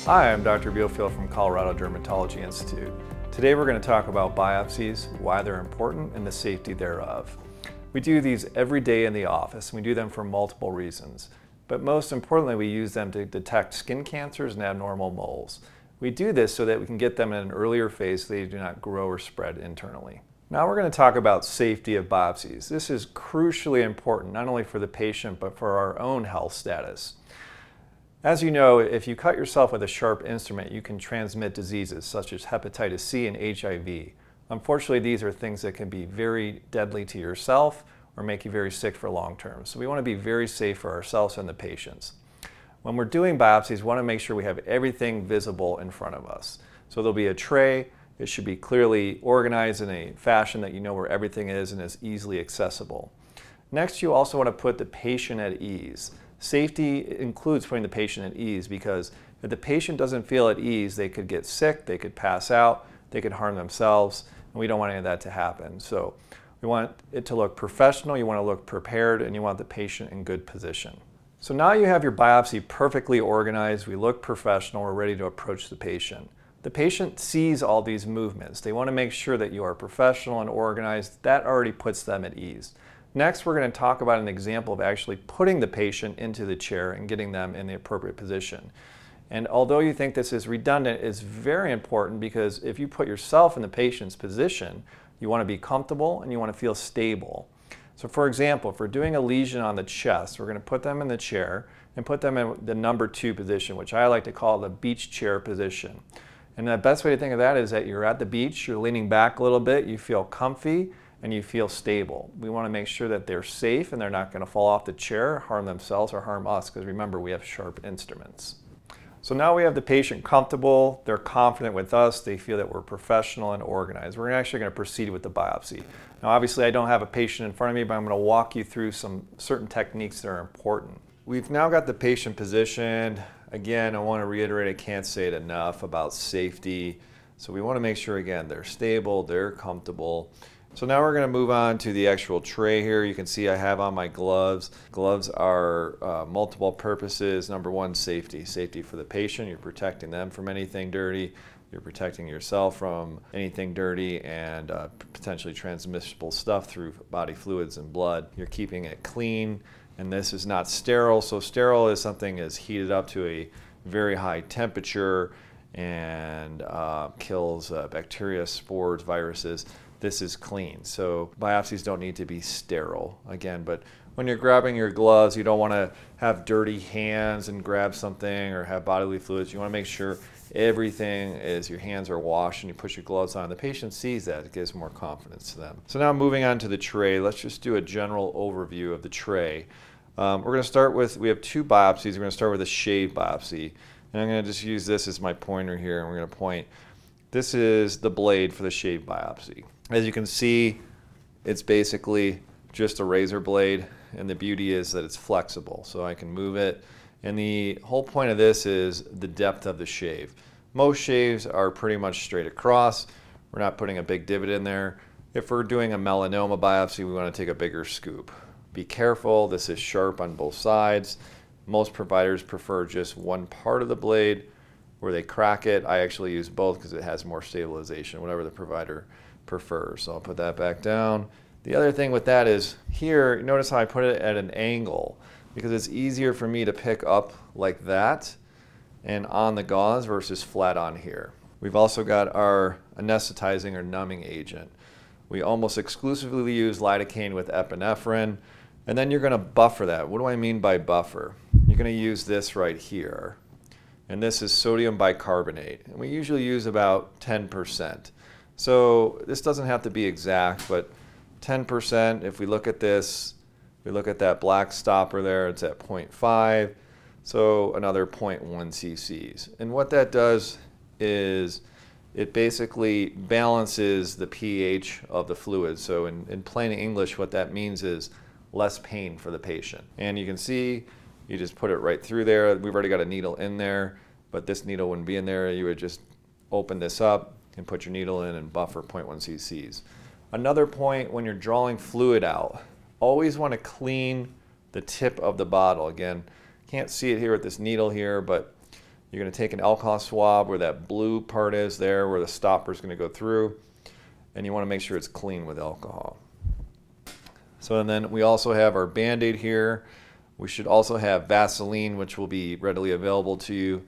Hi, I'm Dr. Bielfield from Colorado Dermatology Institute. Today we're going to talk about biopsies, why they're important, and the safety thereof. We do these every day in the office, and we do them for multiple reasons. But most importantly, we use them to detect skin cancers and abnormal moles. We do this so that we can get them in an earlier phase so they do not grow or spread internally. Now we're going to talk about safety of biopsies. This is crucially important, not only for the patient, but for our own health status. As you know, if you cut yourself with a sharp instrument, you can transmit diseases such as hepatitis C and HIV. Unfortunately, these are things that can be very deadly to yourself or make you very sick for long term. So we want to be very safe for ourselves and the patients. When we're doing biopsies, we want to make sure we have everything visible in front of us. So there'll be a tray. It should be clearly organized in a fashion that you know where everything is and is easily accessible. Next, you also want to put the patient at ease. Safety includes putting the patient at ease, because if the patient doesn't feel at ease, they could get sick, they could pass out, they could harm themselves, and we don't want any of that to happen. So we want it to look professional, you want to look prepared, and you want the patient in good position. So now you have your biopsy perfectly organized, we look professional, we're ready to approach the patient. The patient sees all these movements. They want to make sure that you are professional and organized. That already puts them at ease. Next, we're going to talk about an example of actually putting the patient into the chair and getting them in the appropriate position. And although you think this is redundant, it's very important, because if you put yourself in the patient's position, you want to be comfortable and you want to feel stable. So for example, if we're doing a lesion on the chest, we're going to put them in the chair and put them in the number 2 position, which I like to call the beach chair position. And the best way to think of that is that you're at the beach, you're leaning back a little bit, you feel comfy, and you feel stable. We want to make sure that they're safe and they're not going to fall off the chair, harm themselves, or harm us, because remember, we have sharp instruments. So now we have the patient comfortable, they're confident with us, they feel that we're professional and organized. We're actually going to proceed with the biopsy. Now obviously I don't have a patient in front of me, but I'm going to walk you through some certain techniques that are important. We've now got the patient positioned. Again, I want to reiterate, I can't say it enough about safety. So we want to make sure, again, they're stable, they're comfortable. So now we're going to move on to the actual tray here. You can see I have on my gloves. Gloves are multiple purposes. Number 1, safety. Safety for the patient. You're protecting them from anything dirty. You're protecting yourself from anything dirty and potentially transmissible stuff through body fluids and blood. You're keeping it clean, and this is not sterile. So sterile is something that's heated up to a very high temperature and kills bacteria, spores, viruses. This is clean. So biopsies don't need to be sterile, again, but when you're grabbing your gloves, you don't want to have dirty hands and grab something or have bodily fluids. You want to make sure everything is, your hands are washed and you put your gloves on. The patient sees that, it gives more confidence to them. So now moving on to the tray, let's just do a general overview of the tray. We're going to start with, we have 2 biopsies. We're going to start with a shave biopsy. And I'm going to just use this as my pointer here, and we're going to point. This is the blade for the shave biopsy. As you can see, it's basically just a razor blade, and the beauty is that it's flexible, so I can move it. And the whole point of this is the depth of the shave. Most shaves are pretty much straight across. We're not putting a big divot in there. If we're doing a melanoma biopsy, we want to take a bigger scoop. Be careful, this is sharp on both sides. Most providers prefer just one part of the blade where they crack it. I actually use both because it has more stabilization, whatever the provider prefers. So I'll put that back down. The other thing with that is here, notice how I put it at an angle, because it's easier for me to pick up like that and on the gauze versus flat on here. We've also got our anesthetizing or numbing agent. We almost exclusively use lidocaine with epinephrine, and then you're going to buffer that. What do I mean by buffer? You're going to use this right here, and this is sodium bicarbonate, and we usually use about 10%. So this doesn't have to be exact, but 10%, if we look at this, we look at that black stopper there, it's at 0.5, so another 0.1 cc's. And what that does is it basically balances the pH of the fluid. So in plain English, what that means is less pain for the patient. And you can see, you just put it right through there. We've already got a needle in there, but this needle wouldn't be in there. You would just open this up and put your needle in and buffer 0.1 cc's. Another point, when you're drawing fluid out, always want to clean the tip of the bottle. Again, can't see it here with this needle here, but You're going to take an alcohol swab where that blue part is there, where the stopper is going to go through, and you want to make sure it's clean with alcohol. So and then we also have our Band-Aid here. We should also have Vaseline, which will be readily available to you.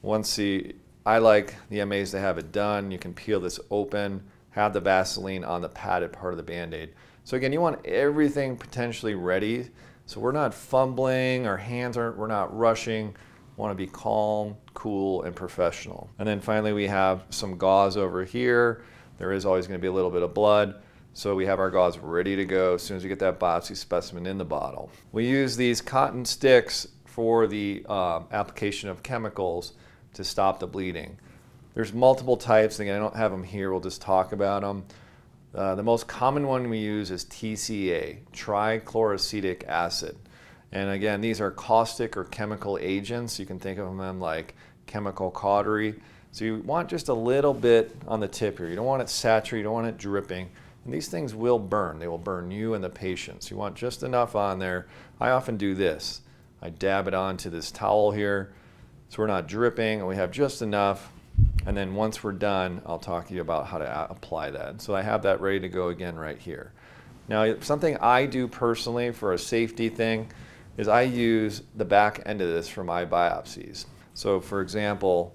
I like the MAs to have it done. You can peel this open, have the Vaseline on the padded part of the Band-Aid. So again, you want everything potentially ready. So we're not fumbling, we're not rushing. We want to be calm, cool, and professional. And then finally we have some gauze over here. There is always going to be a little bit of blood. So we have our gauze ready to go as soon as we get that biopsy specimen in the bottle. We use these cotton sticks for the application of chemicals to stop the bleeding. There's multiple types. Again, I don't have them here. We'll just talk about them. The most common one we use is TCA, trichloroacetic acid. And again, these are caustic or chemical agents. You can think of them like chemical cautery. So you want just a little bit on the tip here. You don't want it saturated, you don't want it dripping. And these things will burn. They will burn you and the patient. So you want just enough on there. I often do this. I dab it onto this towel here so we're not dripping, and we have just enough. And then once we're done, I'll talk to you about how to apply that. So I have that ready to go again right here. Now, something I do personally for a safety thing is I use the back end of this for my biopsies. So for example,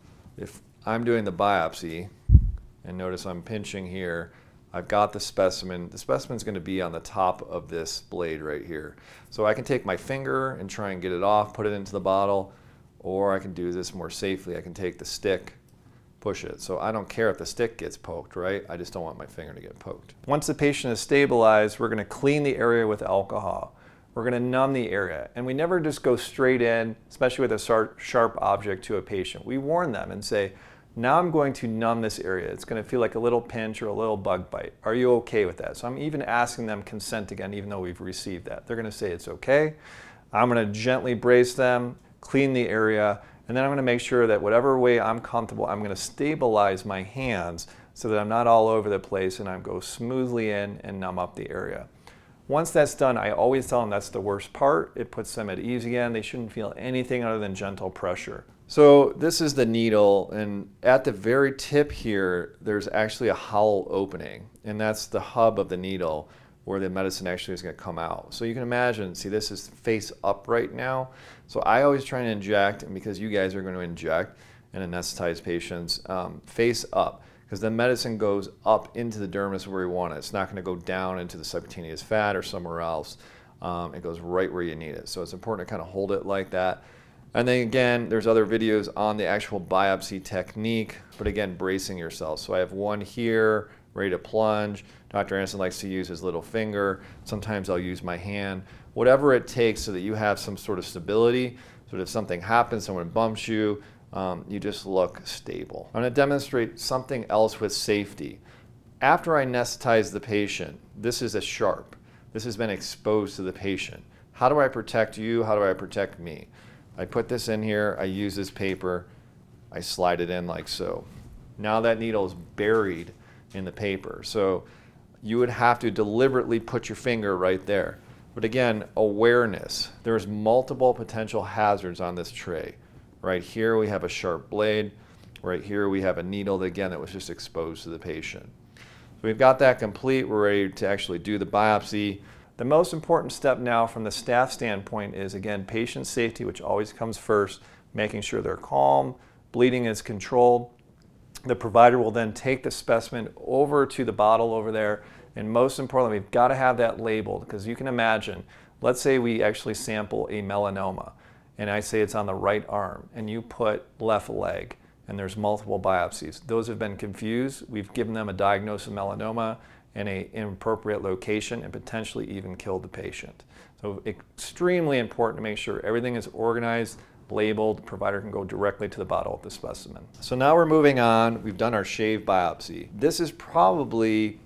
if I'm doing the biopsy, and notice I'm pinching here, I've got the specimen. The specimen's going to be on the top of this blade right here. So I can take my finger and try and get it off, put it into the bottle, or I can do this more safely. I can take the stick, push it. So I don't care if the stick gets poked, right? I just don't want my finger to get poked. Once the patient is stabilized, we're going to clean the area with alcohol. We're going to numb the area. And we never just go straight in, especially with a sharp object, to a patient. We warn them and say, now I'm going to numb this area. It's going to feel like a little pinch or a little bug bite. Are you okay with that? So I'm even asking them consent again, even though we've received that. They're going to say it's okay. I'm going to gently brace them, clean the area, and then I'm going to make sure that whatever way I'm comfortable, I'm going to stabilize my hands so that I'm not all over the place, and I go smoothly in and numb up the area. Once that's done, I always tell them that's the worst part. It puts them at ease again. They shouldn't feel anything other than gentle pressure. So this is the needle, and at the very tip here, there's actually a hollow opening, and that's the hub of the needle where the medicine actually is going to come out. So you can imagine, see, this is face up right now. So I always try and inject, and because you guys are going to inject and anesthetize patients, face up, because the medicine goes up into the dermis where you want it. It's not going to go down into the subcutaneous fat or somewhere else. It goes right where you need it. So it's important to kind of hold it like that. And then again, there's other videos on the actual biopsy technique, but again, bracing yourself. So I have one here, ready to plunge. Dr. Anderson likes to use his little finger. Sometimes I'll use my hand. Whatever it takes so that you have some sort of stability, so that if something happens, someone bumps you, you just look stable. I'm going to demonstrate something else with safety. After I anesthetize the patient, this is a sharp. This has been exposed to the patient. How do I protect you? How do I protect me? I put this in here, I use this paper, I slide it in like so. Now that needle is buried in the paper. So you would have to deliberately put your finger right there. But again, awareness. There's multiple potential hazards on this tray. Right here we have a sharp blade. Right here we have a needle that, again, that was just exposed to the patient. So we've got that complete. We're ready to actually do the biopsy. The most important step now from the staff standpoint is, again, patient safety, which always comes first, making sure they're calm, bleeding is controlled. The provider will then take the specimen over to the bottle over there, and most importantly, we've got to have that labeled, because you can imagine, let's say we actually sample a melanoma, and I say it's on the right arm, and you put left leg, and there's multiple biopsies. Those have been confused. We've given them a diagnosis of melanoma in an inappropriate location and potentially even killed the patient. So extremely important to make sure everything is organized, labeled, the provider can go directly to the bottle of the specimen. So now we're moving on. We've done our shave biopsy. This is probably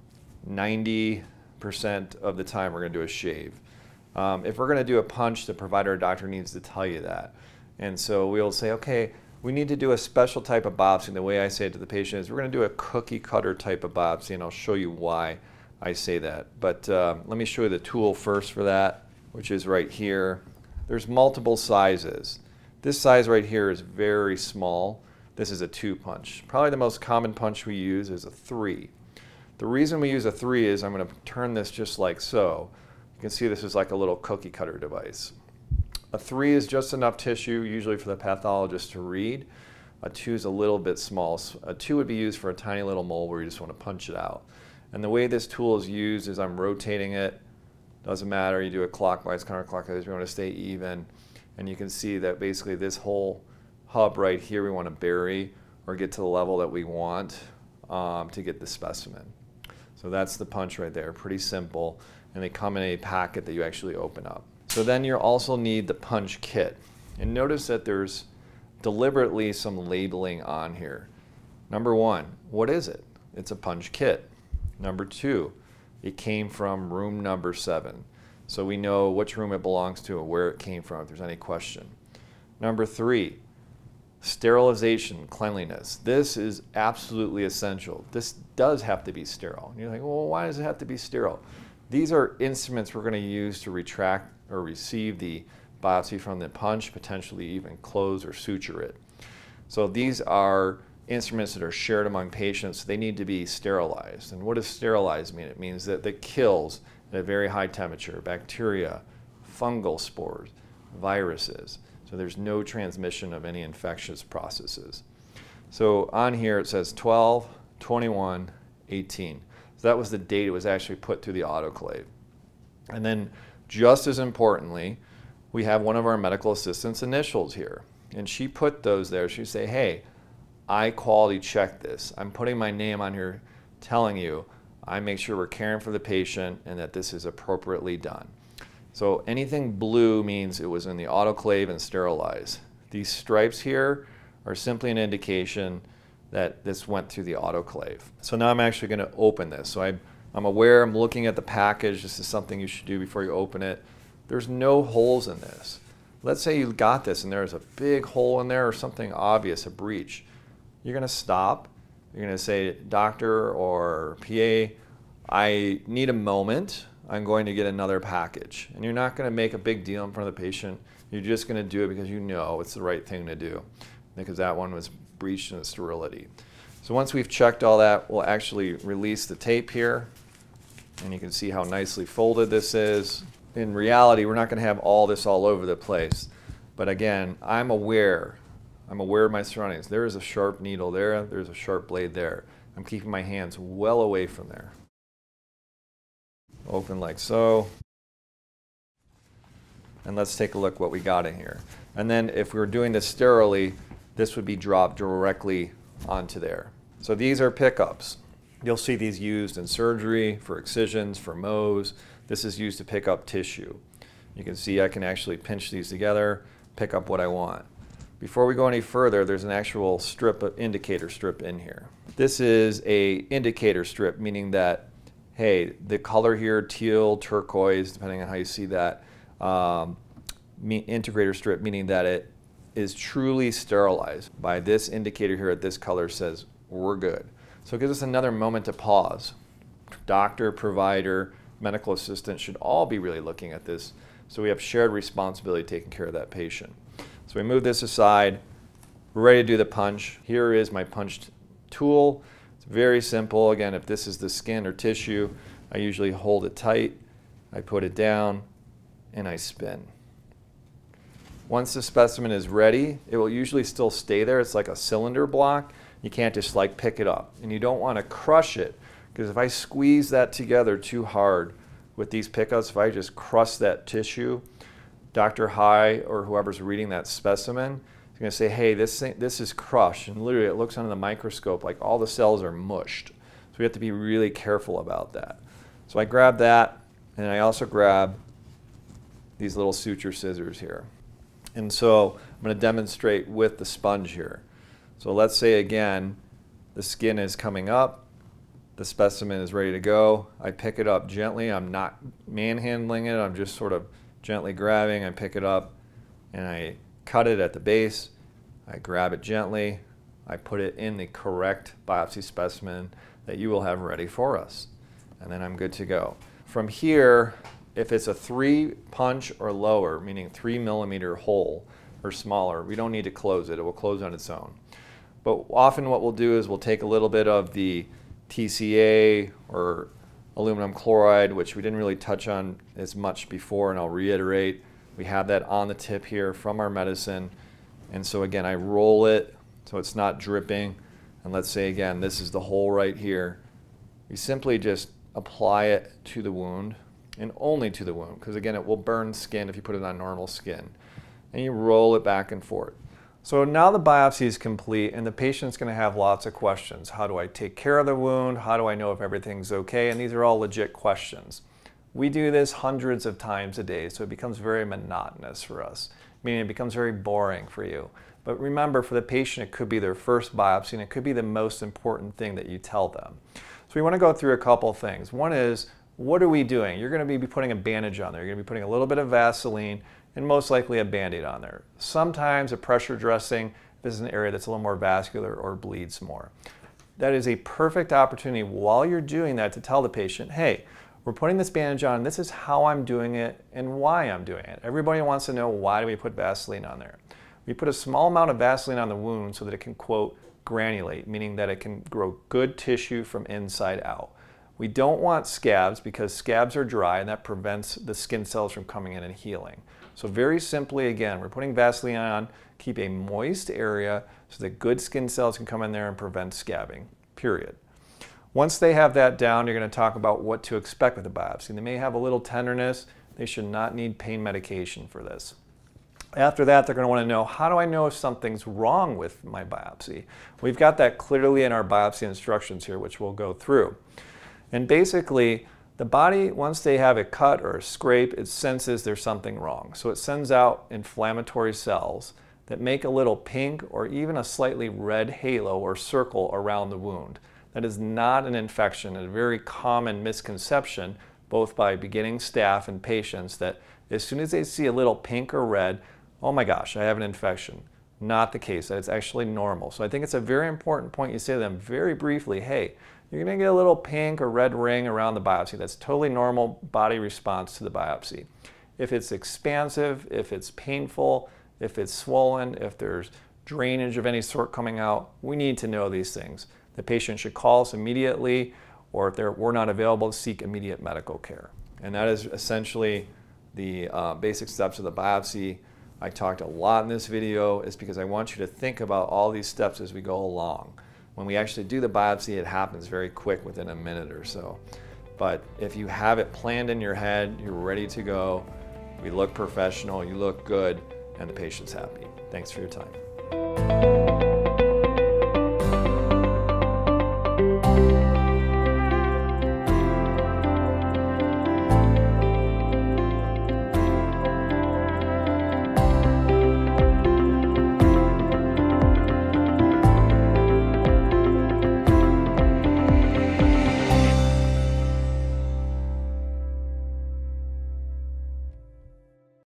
90% of the time we're going to do a shave. If we're going to do a punch, the provider or doctor needs to tell you that. And so we'll say, okay, we need to do a special type of biopsy. The way I say it to the patient is we're going to do a cookie cutter type of biopsy, and I'll show you why I say that. But let me show you the tool first for that, which is right here. There's multiple sizes. This size right here is very small. This is a 2 punch. Probably the most common punch we use is a 3. The reason we use a 3 is I'm going to turn this just like so. You can see this is like a little cookie cutter device. A 3 is just enough tissue, usually for the pathologist to read. A 2 is a little bit small. A 2 would be used for a tiny little mole where you just want to punch it out. And the way this tool is used is I'm rotating it. Doesn't matter, you do it clockwise, counterclockwise, we want to stay even. And you can see that basically this whole hub right here we want to bury or get to the level that we want to get the specimen. So that's the punch right there, pretty simple. And they come in a packet that you actually open up. So then you also need the punch kit. And notice that there's deliberately some labeling on here. Number 1, what is it? It's a punch kit. Number 2, it came from room number 7. So we know which room it belongs to and where it came from if there's any question. Number 3, sterilization, cleanliness. This is absolutely essential. This does have to be sterile. And you're like, well, why does it have to be sterile? These are instruments we're going to use to retract or receive the biopsy from the punch, potentially even close or suture it. So these are instruments that are shared among patients. They need to be sterilized. And what does sterilized mean? It means that it kills at a very high temperature bacteria, fungal spores, viruses. So there's no transmission of any infectious processes. So on here it says 12, 21, 18. So that was the date it was actually put through the autoclave. And then just as importantly, we have one of our medical assistants' initials here. And she put those there. She'd say, hey, I quality checked this. I'm putting my name on here telling you I make sure we're caring for the patient and that this is appropriately done. So anything blue means it was in the autoclave and sterilized. These stripes here are simply an indication that this went through the autoclave. So now I'm actually going to open this. So I'm aware, I'm looking at the package. This is something you should do before you open it. There's no holes in this. Let's say you got this and there's a big hole in there or something obvious, a breach. You're going to stop. You're going to say, doctor or PA, I need a moment. I'm going to get another package. And you're not going to make a big deal in front of the patient. You're just going to do it because you know it's the right thing to do, because that one was breached in the sterility. So once we've checked all that, we'll actually release the tape here. And you can see how nicely folded this is. In reality, we're not going to have all this all over the place. But again, I'm aware of my surroundings. There is a sharp needle there. There's a sharp blade there. I'm keeping my hands well away from there. Open like so. And let's take a look what we got in here. And then if we were doing this sterilely, this would be dropped directly onto there. So these are pickups. You'll see these used in surgery, for excisions, for Mohs. This is used to pick up tissue. You can see I can actually pinch these together, pick up what I want. Before we go any further, there's an actual strip, indicator strip in here. This is a indicator strip, meaning that, hey, the color here, teal, turquoise, depending on how you see that, integrator strip, meaning that it is truly sterilized. By this indicator here at this color says, we're good. So it gives us another moment to pause. Doctor, provider, medical assistant should all be really looking at this, so we have shared responsibility taking care of that patient. So we move this aside. We're ready to do the punch. Here is my punched tool. It's very simple. Again, if this is the skin or tissue, I usually hold it tight, I put it down, and I spin. Once the specimen is ready, it will usually still stay there. It's like a cylinder block. You can't just like pick it up. And you don't want to crush it, because if I squeeze that together too hard with these pickups, if I just crush that tissue, Dr. High or whoever's reading that specimen is going to say, hey, this is crushed. And literally it looks under the microscope like all the cells are mushed. So we have to be really careful about that. So I grab that, and I also grab these little suture scissors here. And so I'm going to demonstrate with the sponge here. So let's say again, the skin is coming up, the specimen is ready to go. I pick it up gently. I'm not manhandling it. I'm just sort of gently grabbing. I pick it up and I cut it at the base. I grab it gently. I put it in the correct biopsy specimen that you will have ready for us. And then I'm good to go. From here, if it's a 3 punch or lower, meaning 3 millimeter hole, or smaller, we don't need to close it. It will close on its own. But often what we'll do is we'll take a little bit of the TCA or aluminum chloride, which we didn't really touch on as much before, and I'll reiterate, we have that on the tip here from our medicine. And so again, I roll it so it's not dripping. And let's say again, this is the hole right here. We simply just apply it to the wound, and only to the wound, because again, it will burn skin if you put it on normal skin. And you roll it back and forth. So now the biopsy is complete, and the patient's going to have lots of questions. How do I take care of the wound? How do I know if everything's okay? And these are all legit questions. We do this hundreds of times a day, so it becomes very monotonous for us, meaning it becomes very boring for you. But remember, for the patient, it could be their first biopsy, and it could be the most important thing that you tell them. So we want to go through a couple things. One is, what are we doing? You're going to be putting a bandage on there. You're going to be putting a little bit of Vaseline and most likely a Band-Aid on there. Sometimes a pressure dressing if this is an area that's a little more vascular or bleeds more. That is a perfect opportunity while you're doing that to tell the patient, hey, we're putting this bandage on, this is how I'm doing it and why I'm doing it. Everybody wants to know, why do we put Vaseline on there? We put a small amount of Vaseline on the wound so that it can, quote, granulate, meaning that it can grow good tissue from inside out. We don't want scabs because scabs are dry and that prevents the skin cells from coming in and healing. So very simply, again, we're putting Vaseline on, keep a moist area so that good skin cells can come in there and prevent scabbing, period. Once they have that down, you're going to talk about what to expect with the biopsy. They may have a little tenderness. They should not need pain medication for this. After that, they're going to want to know, how do I know if something's wrong with my biopsy? We've got that clearly in our biopsy instructions here, which we'll go through. And basically, the body, once they have a cut or a scrape, it senses there's something wrong. So it sends out inflammatory cells that make a little pink or even a slightly red halo or circle around the wound. That is not an infection, and a very common misconception, both by beginning staff and patients, that as soon as they see a little pink or red, oh my gosh, I have an infection. Not the case. That it's actually normal. So I think it's a very important point you say to them very briefly, hey, you're going to get a little pink or red ring around the biopsy. That's totally normal body response to the biopsy. If it's expansive, if it's painful, if it's swollen, if there's drainage of any sort coming out, we need to know these things. The patient should call us immediately, or if we're not available, to seek immediate medical care. And that is essentially the basic steps of the biopsy. I talked a lot in this video is because I want you to think about all these steps as we go along. When we actually do the biopsy, it happens very quick, within a minute or so. But if you have it planned in your head, you're ready to go, we look professional, you look good, and the patient's happy. Thanks for your time.